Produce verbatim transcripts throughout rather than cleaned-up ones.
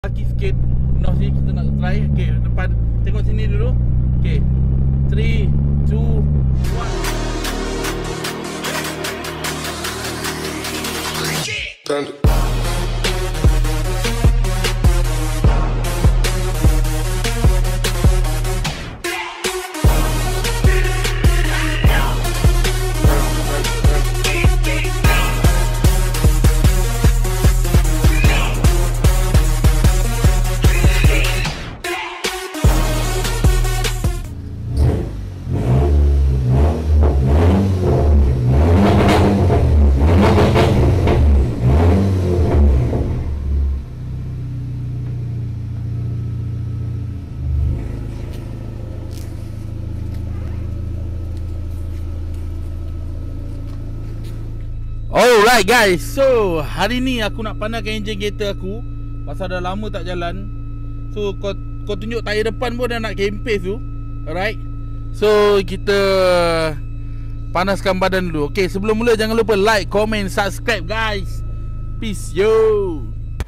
Lagi sikit. Noh sini kita nak try. Okay, depan. Tengok sini dulu. Okay, three, two, one. Turn. Alright guys, so hari ni aku nak panaskan enjin kereta aku. Pasal dah lama tak jalan. So kau kau tunjuk tayar depan pun dah nak kempes tu. Alright. So kita panaskan badan dulu. Okay, sebelum mula jangan lupa like, comment, subscribe guys. Peace yo.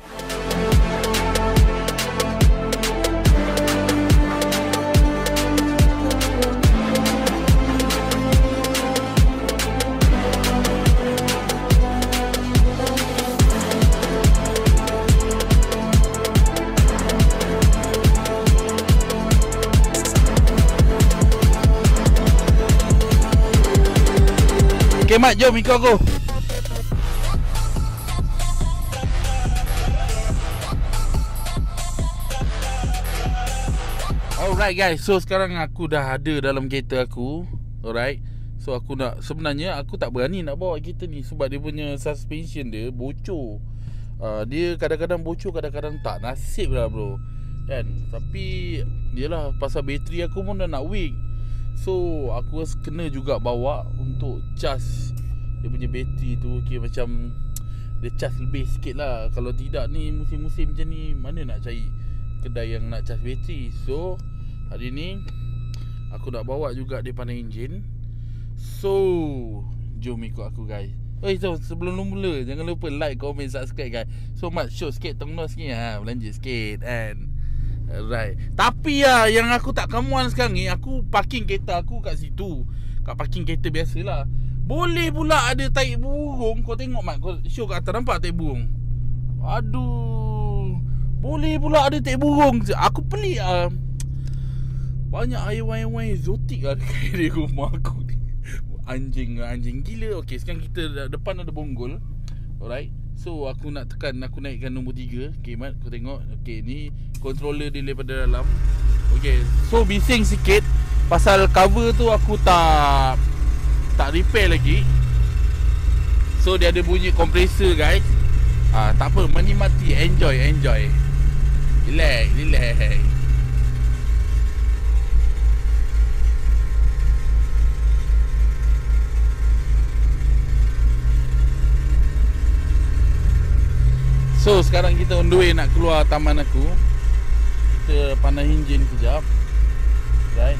Okay Mat, jom ikut aku. Alright guys, so sekarang aku dah ada dalam kereta aku. Alright. So aku nak, sebenarnya aku tak berani nak bawa kereta ni sebab dia punya suspension dia bocor. uh, Dia kadang-kadang bocor, kadang-kadang tak. Nasib lah bro kan. Tapi yelah, pasal bateri aku pun dah nak weak. So aku rasa kena juga bawa untuk cas dia punya bateri tu. Okay, macam dia cas lebih sikit lah. Kalau tidak ni musim-musim macam ni, mana nak cari kedai yang nak cas bateri. So hari ni aku nak bawa juga dia panas enjin. So jom ikut aku guys. Oi, so sebelum mula jangan lupa like, comment, subscribe guys. So Mat show sikit, tengok sikit ha, belanja sikit kan. Alright. Tapi lah yang aku tak kamuan sekarang ni, aku parking kereta aku kat situ, kat parking kereta biasalah. Boleh pula ada taik burung. Kau tengok Mat, kau show kat atas, nampak taik burung? Aduh, boleh pula ada taik burung. Aku pelik lah. Banyak haiwan-haiwan exotik lah dekat rumah aku ni. Anjing anjing gila. Okay, sekarang kita depan ada bonggol. Alright. So aku nak tekan, aku naikkan nombor tiga. Okay Mat, kau tengok. Okay, ni controller dia daripada dalam. Okay, so bising sikit pasal cover tu aku tak Tak repair lagi. So dia ada bunyi kompresor guys. Ah, tak apa, menikmati, enjoy, enjoy. Relax, relax. So sekarang kita on the way nak keluar taman aku. Kita panas enjin kejap. Right.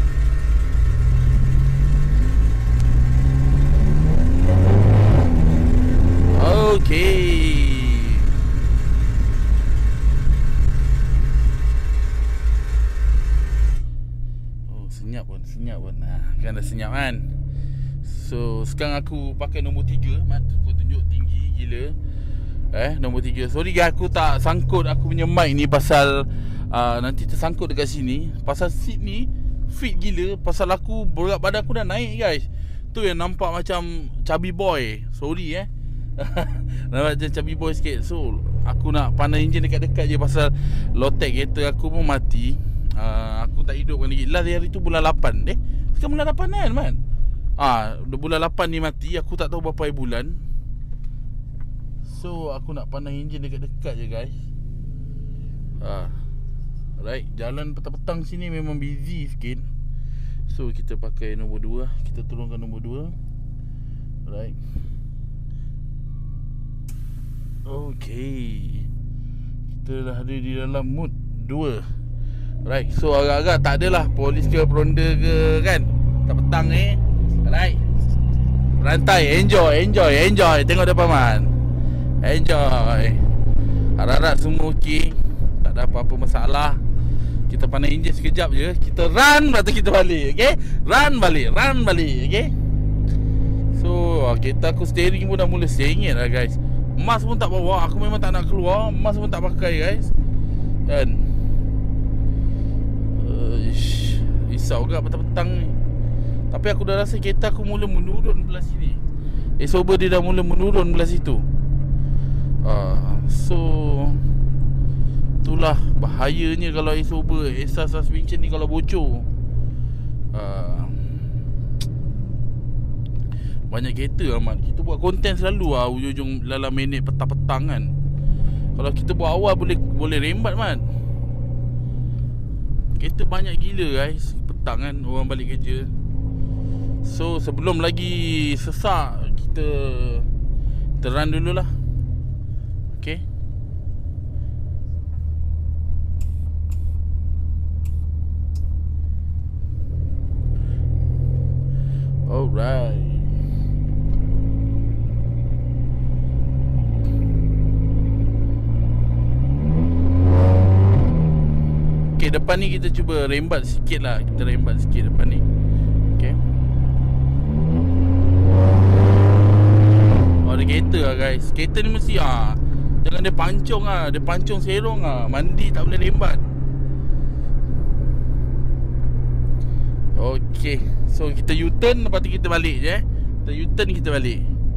Okay. Oh, senyap pun, senyap pun. Ha, kan dah senyap kan. So sekarang aku pakai nombor tiga. Mat, aku tunjuk tinggi gila. Eh, nombor tiga. Sorry guys, aku tak sangkut aku punya mic ni pasal uh, nanti tersangkut dekat sini. Pasal seat ni fit gila. Pasal aku, berat badan aku dah naik guys. Tu yang nampak macam chubby boy. Sorry eh. Nampak macam chubby boy sikit. So aku nak panas enjin dekat-dekat je pasal lotek kereta aku pun mati. uh, Aku tak hidupkan lagi. Last hari tu bulan lapan. Eh, sekarang bulan lapan kan man? Ah, bulan lapan ni mati. Aku tak tahu berapa hari bulan. So aku nak panas enjin dekat-dekat je guys. ha. Alright, jalan petang-petang sini memang busy sikit. So kita pakai nombor dua. Kita turunkan nombor dua. Alright. Okay, kita dah ada di dalam mood dua. Alright, so agak-agak tak adalah polis ke peronda ke kan. Tak petang ni. Alright, rantai, enjoy, enjoy, enjoy. Tengok depan man. Enjoy. Harap-harap semua okey. tak ada apa-apa masalah. Kita pandai enjin sekejap je, kita run, lepas tu kita balik, okay? Run balik, run balik, okay? So, kereta aku steering pun dah mula sengit lah guys. Mas pun tak bawa, aku memang tak nak keluar. Mas pun tak pakai guys. Kan? Uish, risau ke petang-petang ni. Tapi aku dah rasa kereta aku mula menurun belah sini. Exober dia dah mula menurun belah situ. uh, So itulah bahayanya kalau Exober, extra suspension ni kalau bocor. uh, Banyak kereta amat. Kita buat konten selalu lah ujung-ujung dalam minit petang-petang kan. Kalau kita buat awal boleh boleh rembat man. Kereta banyak gila guys petang kan, orang balik kerja. So sebelum lagi sesak, kita Kita run dululah. Okay. Alright. Okay, depan ni kita cuba rembat sikit lah. Kita rembat sikit depan ni. Okay. Oh, ada kereta lah guys. Kereta ni mesti ah, jangan dia pancung lah. Dia pancung serong lah. Mandi tak boleh rembat. Okay. So kita U-turn, lepas tu kita balik je eh. Kita U-turn, kita balik.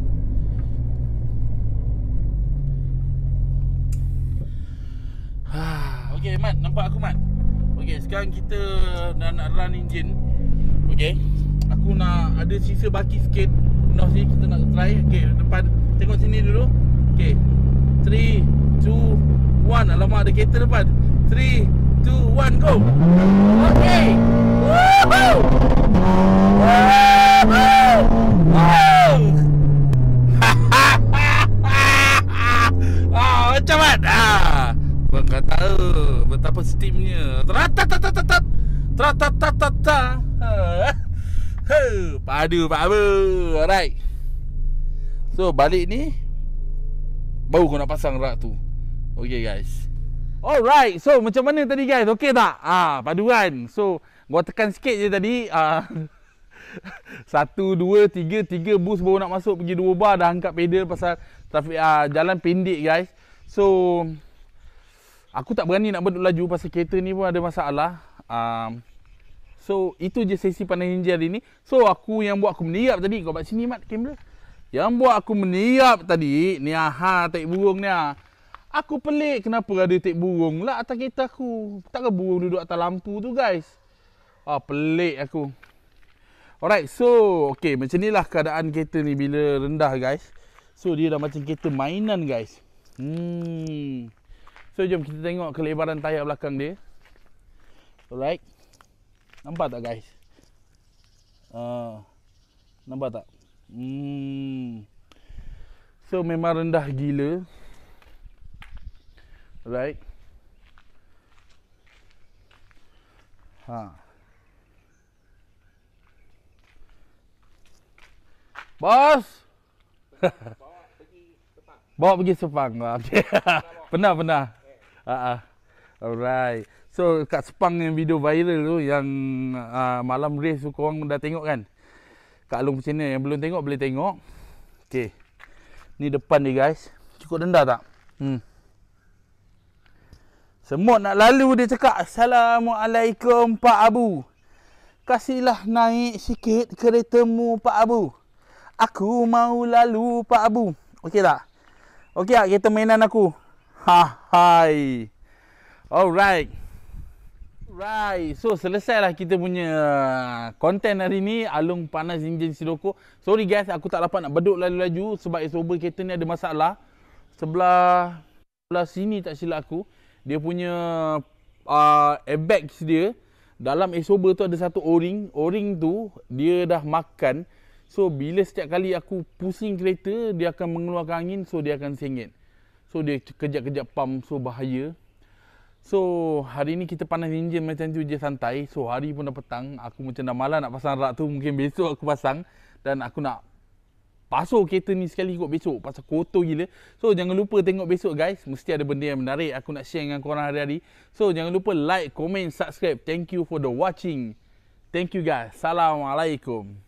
Okay Mat, nampak aku Mat? Okay, sekarang kita dah nak run engine. Okay, aku nak ada sisa baki sikit. Noh sini kita nak try. Okay, depan, tengok sini dulu. Okay, three, two, one. Alamak, ada kereta depan. three, two, one, go. Okay. Woohoo! Woohoo! Wow! Ah, macam mana? Ah, kau tahu betapa steamnya. Tratatatatata. Tratatatatata. Padu padu. Alright. So balik ni baru kau nak pasang rak tu. Okay guys. Alright. So macam mana tadi guys? Okay tak? Ah, padu kan. So gua tekan sikit je tadi. Ah, Satu, dua, tiga, tiga boost baru nak masuk pergi dua bar. Dah angkat pedal pasal trafik, ah, jalan pendek guys. So aku tak berani nak berduk laju pasal kereta ni pun ada masalah. um, So itu je sesi pandai ninja hari ni. So aku yang buat aku meniap tadi. Kau buat sini Mat kamera. Yang buat aku meniap tadi ni, aha, tek burung ni ah. Aku pelik kenapa ada tek burung lah atas kereta aku. Takkan burung duduk atas lampu tu guys. Ah, pelik aku. Alright, so okay, macam ni lah keadaan kereta ni bila rendah guys. So dia dah macam kereta mainan guys. Hmm. So jom kita tengok kelebaran tayar belakang dia. Alright. Nampak tak guys? Uh, nampak tak? Hmm. So memang rendah gila. Alright. Ha. Bos. Bawa pergi Sepang. Bawa pergi Sepang. Okay. Pernah pernah. Uh, uh. Alright. So kat Sepang yang video viral tu yang uh, malam race tu korang dah tengok kan? Kat Along Channel, yang belum tengok boleh tengok. Okay. Ni depan dia guys. Cukup rendah tak? Hmm. Semut nak lalu dia cakap, Assalamualaikum Pak Abu. Kasihlah naik sikit keretamu Pak Abu. Aku mau lalu Pak Abu. Okey tak? Okey tak kereta mainan aku? Ha, hai. Alright. Right. So selesailah kita punya konten hari ni, Along panas enjin Sirocco. Sorry guys, aku tak dapat nak beduk laju-laju sebab Exober kereta ni ada masalah. Sebelah sebelah sini tak silap aku, dia punya uh, airbags dia dalam Exober tu ada satu o-ring. O-ring tu dia dah makan. So bila setiap kali aku pusing kereta, dia akan mengeluarkan angin, so dia akan sengit. So dia kejap-kejap pump, so bahaya. So hari ni kita panas enjin macam tu je santai. So hari pun dah petang, aku macam dah malas nak pasang rak tu. Mungkin besok aku pasang. Dan aku nak basuh kereta ni sekali kot besok pasal kotor gila. So jangan lupa tengok besok guys, mesti ada benda yang menarik aku nak share dengan korang hari-hari. So jangan lupa like, comment, subscribe. Thank you for the watching. Thank you guys. Assalamualaikum.